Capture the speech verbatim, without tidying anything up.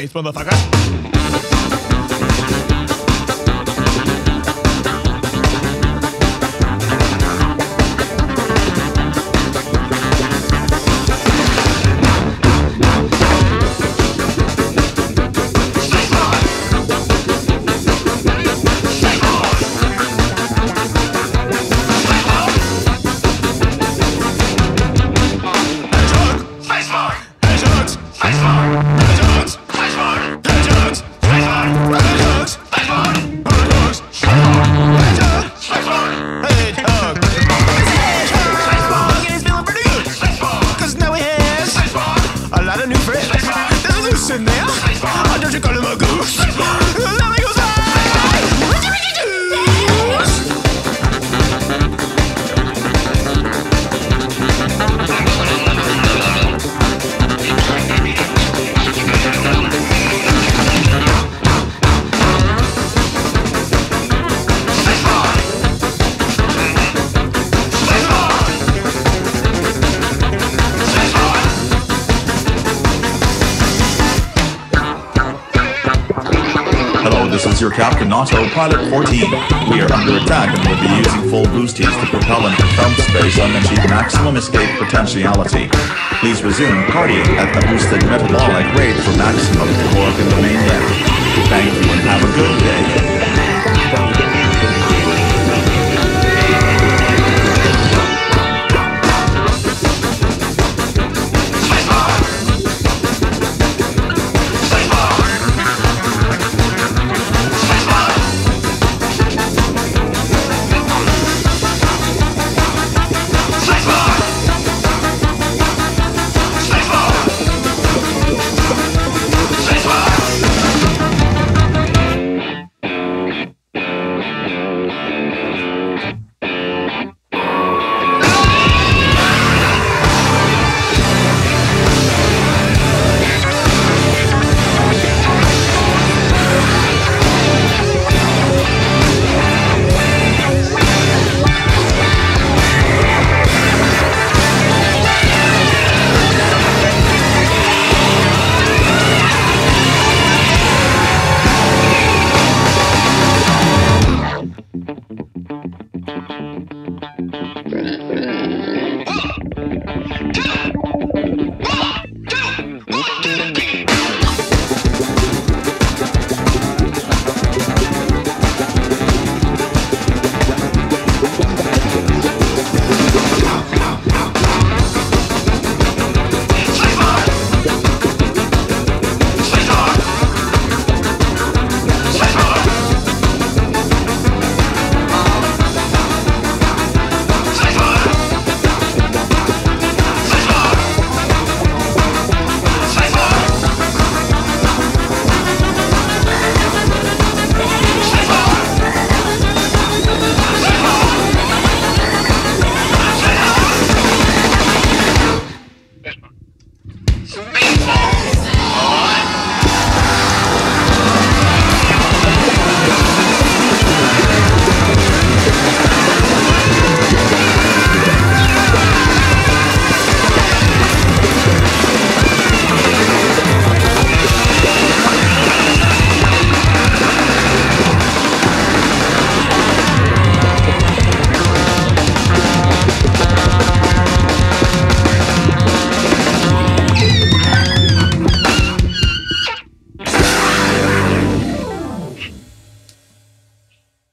face, motherfucker. In there, I don't you call him a goose? Let me go This is your Captain Otto, Pilot fourteen. We are under attack and will be using full boosties to propel into comp space and achieve maximum escape potentiality. Please resume partying at the boosted metabolic rate for maximum work in the main deck. Thank you and have a good day.